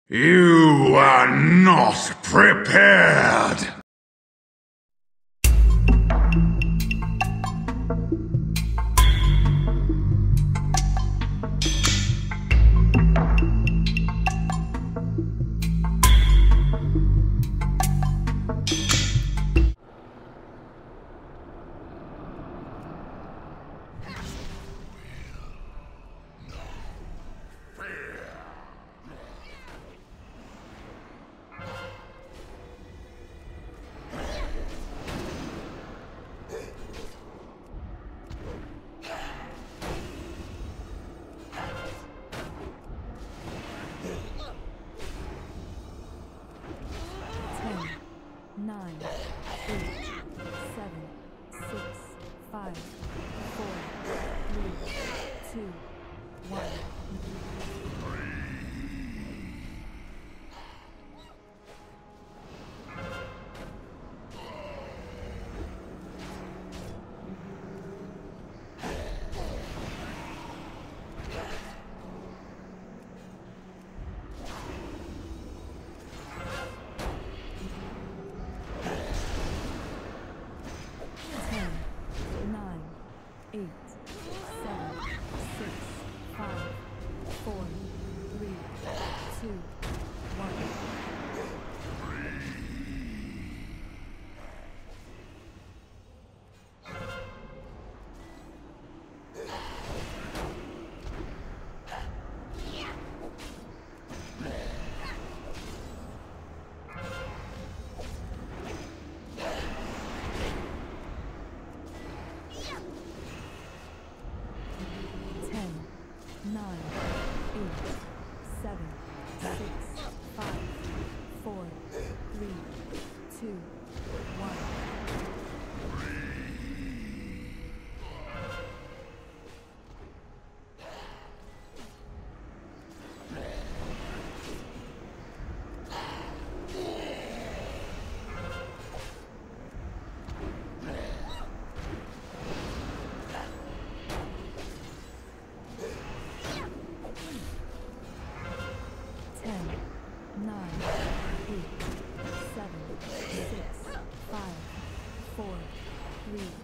You are not prepared! Nine, 8, 7, 6, 5, 4, 3, 2, 1. Eight, 7, 6, 5, 4, 3, 2, 1. 9, 8, 7, 6, 5, 4, 3, 2, 1. 9, 8, 7, 6, 5, 4, 3,